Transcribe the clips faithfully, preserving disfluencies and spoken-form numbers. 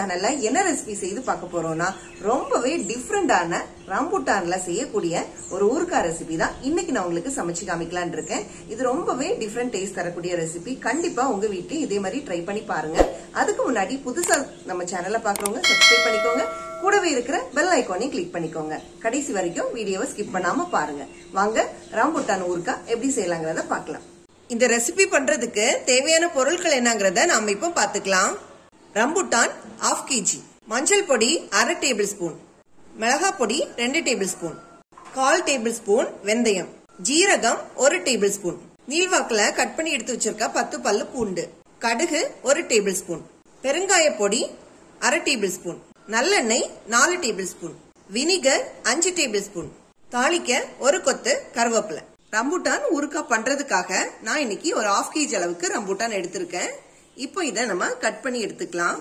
சேனல்ல என்ன ரெசிபி செய்து பார்க்க போறோம்னா ரொம்பவே டிஃபரெண்டான ரம்புட்டான்ல செய்யக்கூடிய ஒரு ஊறுகாய் ரெசிபி தான் இன்னைக்கு நான் உங்களுக்கு சமைச்சு காமிக்கலாம்னு இருக்கேன். இது ரொம்பவே டிஃபரெண்ட் டேஸ்ட் தரக்கூடிய ரெசிபி. கண்டிப்பா உங்க வீட்லயும் இதே மாதிரி ட்ரை பண்ணி பாருங்க. அதுக்கு முன்னாடி புதுசா நம்ம சேனலை பாக்குறவங்க சப்ஸ்கிரைப் பண்ணிக்கோங்க. கூடவே இருக்கிற பெல் ஐகானையும் கிளிக் பண்ணிக்கோங்க. கடைசி வரைக்கும் வீடியோவை ஸ்கிப் பண்ணாம பாருங்க. வாங்க ரம்புட்டான் ஊறுகாய் எப்படி செய்யலாங்கிறத பார்க்கலாம். இந்த ரெசிபி பண்றதுக்கு தேவையான பொருட்கள் என்னங்கறத நாம இப்போ பாத்துக்கலாம். ரம்புட்டான் half கேஜி, மஞ்சள் பொடி அரை டேபிள் ஸ்பூன், மிளகாய் பொடி ரெண்டு டேபிள் ஸ்பூன், கால் டேபிள் ஸ்பூன் வெந்தயம், ஜீரகம் ஒரு டேபிள் ஸ்பூன், நீள்வாக்குல கட் பண்ணி எடுத்து வச்சிருக்க பத்து பல்லு பூண்டு, கடுகு ஒரு டேபிள் ஸ்பூன், பெருங்காய பொடி அரை டேபிள் ஸ்பூன், நல்லெண்ணெய் நாலு டேபிள் ஸ்பூன், வினிகர் அஞ்சு டேபிள் ஸ்பூன், தாளிக்க ஒரு கொத்து கருவேப்பிலை. ரம்புட்டான் ஊறுகாய் பண்றதுக்காக நான் இன்னைக்கு ஒரு ஹாஃப் கேஜி அளவுக்கு ரம்புட்டான் எடுத்திருக்கேன். இப்போ இதை நம்ம கட் பண்ணி எடுத்துக்கலாம்.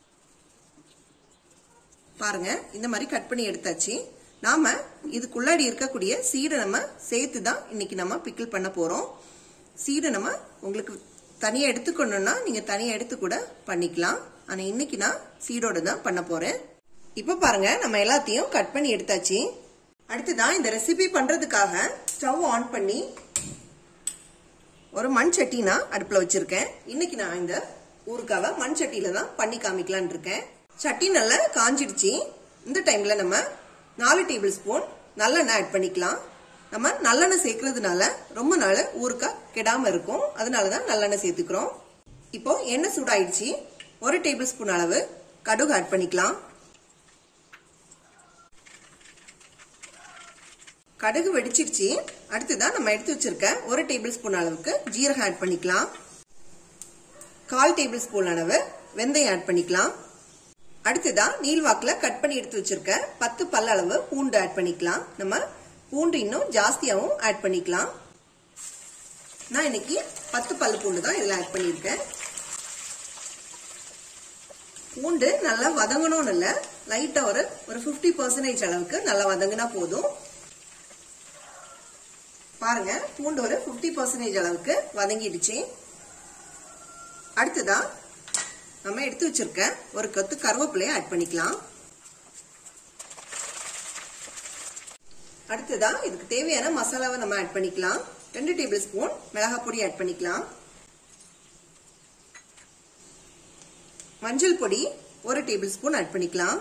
பாருங்க, இந்த மாதிரி கட் பண்ணி எடுத்தாச்சு. நாம இதுக்குள்ளாடி இருக்கக்கூடிய சீடை நம்ம சேர்த்து தான் இன்னைக்கு நம்ம பிக்கிள் பண்ண போறோம். சீடை நம்ம உங்களுக்கு தனியா எடுத்துக்கணும்னா நீங்க தனியா எடுத்து கூட பண்ணிக்கலாம். ஆனா இன்னைக்கு நான் சீடோட தான் பண்ண போறேன். இப்ப பாருங்க, நம்ம எல்லாத்தையும் கட் பண்ணி எடுத்தாச்சு. அடுத்துதான் இந்த ரெசிபி பண்றதுக்காக ஸ்டவ் ஆன் பண்ணி ஒரு மண் சட்டி நான் அடுப்புல வச்சிருக்கேன். இன்னைக்கு நான் இந்த ஊறுகாவை மண் சட்டியில தான் பண்ணி காமிக்கலான் இருக்கேன். சட்டி நல்லா காஞ்சிடுச்சு. இந்த டைம்ல நம்ம நாலு டேபிள் ஸ்பூன் நல்லெண்ணெய் ஆட் பண்ணிக்கலாம். நம்ம நல்லெண்ணெய் சேர்க்கறதுனால ரொம்ப நாள் ஊறுகாய் கெடாம இருக்கும். அதனாலதான் நல்லெண்ணெய் சேர்த்துக்கிறோம். இப்போ எண்ணெய் சூடாயிடுச்சு. ஒரு டேபிள் ஸ்பூன் அளவு கடுகு ஆட் பண்ணிக்கலாம். கடுகு வெடிச்சிருச்சு. அடுத்துதான் நம்ம எடுத்து வச்சிருக்க ஒரு டேபிள் ஸ்பூன் அளவுக்கு ஜீரகம் ஆட் பண்ணிக்கலாம். கால் டேபிள் ஸ்பூன் அளவு வெந்தயம் ஆட் பண்ணிக்கலாம். அடுத்துதான் நீள்வாக்குல கட் பண்ணி எடுத்து வச்சிருக்க பத்து பல்ல அளவு பூண்டு ஆட் பண்ணிக்கலாம். நம்ம பூண்டு இன்னும் ஜாஸ்தியாவும் ஆட் பண்ணிக்கலாம். நான் இன்னைக்கு பத்து பல்லு பூண்டு தான் இதுல ஆட் பண்ணிருக்கேன். பூண்டு நல்லா வதங்கணும்னு இல்ல, லைட்டா ஒரு ஒரு பிப்டி பர்சன்டேஜ் அளவுக்கு நல்லா வதங்கினா போதும். பாருங்க, பூண்டு ஒரு பிப்டி பர்சன்டேஜ் அளவுக்கு வதங்கிடுச்சு. அடுத்துதான் நம்ம எடுத்து வச்சிருக்க ஒரு கொத்து கருவேப்பிலையை ஆட் பண்ணிக்கலாம். அடுத்துதான் இதுக்கு தேவையான மசாலாவை நம்ம ஆட் பண்ணிக்கலாம். ரெண்டு டேபிள் ஸ்பூன் மிளகாய் பொடி ஆட் பண்ணிக்கலாம். மஞ்சள் பொடி ஒரு டேபிள் ஸ்பூன் ஆட் பண்ணிக்கலாம்.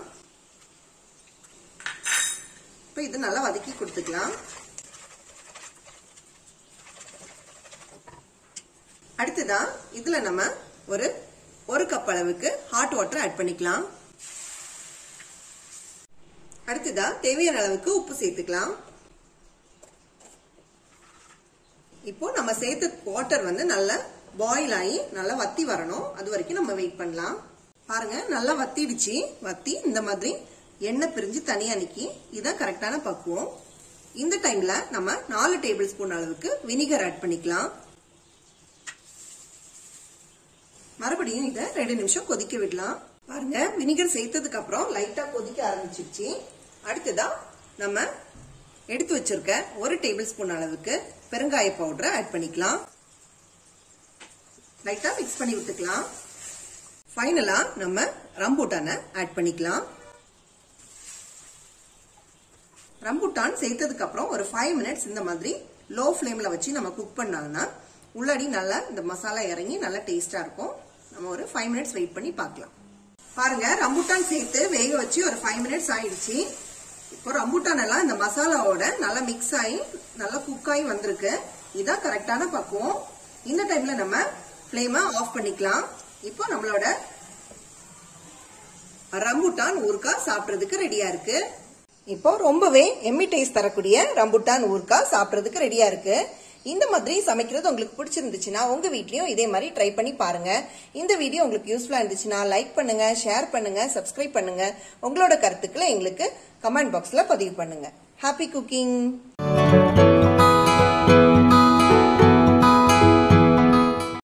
இப்போ இது நல்லா வதக்கி கொடுத்துக்கலாம். அடுத்துதான் இதுல நம்ம ஒரு ஒரு கப் அளவுக்கு ஹாட் வாட்டர் ஆட் பண்ணிக்கலாம். அடுத்துதான் தேவையான அளவுக்கு உப்பு சேர்த்துக்கலாம். இப்போ நம்ம சேர்த்த வாட்டர் வந்து நல்லா பாயில் ஆகி நல்லா வத்தி வரணும். அது வரைக்கும் நம்ம வெயிட் பண்ணலாம். பாருங்க, நல்லா வத்திடுச்சு. வத்தி இந்த மாதிரி எண்ணெய் பிரிஞ்சு தனியா நிக்கி. இதுதான் கரெக்டான பக்குவம். இந்த டைம்ல நம்ம நாலு டேபிள் ஸ்பூன் அளவுக்கு வினிகர் ஆட் பண்ணிக்கலாம். மறுபடியும் இதை ரெண்டு நிமிஷம் கொதிக்க விடலாம். பாருங்க, வினிகர் சேர்த்ததுக்கு அப்புறம் லைட்டா கொதிக்க ஆரம்பிச்சிருச்சு. அடுத்ததான் நம்ம எடுத்து வச்சிருக்க ஒரு டேபிள் ஸ்பூன் அளவுக்கு பெருங்காய பவுடரை ஆட் பண்ணிக்கலாம். லைட்டா மிக்ஸ் பண்ணி விட்டுக்கலாம். ஃபைனலா நம்ம ரம்புட்டானை ஆட் பண்ணிக்கலாம். ரம்புட்டான் சேர்த்ததுக்கு அப்புறம் ஒரு ஃபைவ் மினிட்ஸ் இந்த மாதிரி லோ ஃபிளேம்ல வச்சு நம்ம குக் பண்ணாங்கன்னா உள்ளாடி நல்லா இந்த மசாலா இறங்கி நல்லா டேஸ்டா இருக்கும். நம்ம ஒரு ஃபைவ் மினிட்ஸ் வெயிட் பண்ணி பார்க்கலாம். பாருங்க, ரம்புட்டான் சேர்த்து வேக வச்சு ஒரு ஃபைவ் மினிட்ஸ் ஆயிடுச்சு. இப்போ ரம்புட்டான் எல்லாம் இந்த மசாலாவோட நல்லா மிக்ஸ் ஆகி நல்லா குக் ஆகி வந்திருக்கு. இதான் கரெக்டான பக்குவம். இந்த டைம்ல நம்ம ஃபிளேமை ஆஃப் பண்ணிக்கலாம். இப்போ நம்மளோட ரம்புட்டான் ஊறுகாய் சாப்பிட்றதுக்கு ரெடியா இருக்கு. இப்போ ரொம்பவே எம்மி டேஸ்ட் தரக்கூடிய ரம்புட்டான் ஊறுகாய் சாப்பிட்றதுக்கு ரெடியா இருக்கு. இந்த மாதிரி சமைக்கிறது உங்களுக்கு பிடிச்சிருந்துச்சுன்னா உங்க வீட்லயும் இதே மாதிரி ட்ரை பண்ணி பாருங்க. இந்த வீடியோ உங்களுக்கு யூஸ்ஃபுல்லா இருந்துச்சுன்னா லைக் பண்ணுங்க, ஷேர் பண்ணுங்க, சப்ஸ்கிரைப் பண்ணுங்க. உங்களோட கருத்துக்களை எங்களுக்கு கமெண்ட் பாக்ஸ்ல பதிவு பண்ணுங்க. Happy cooking.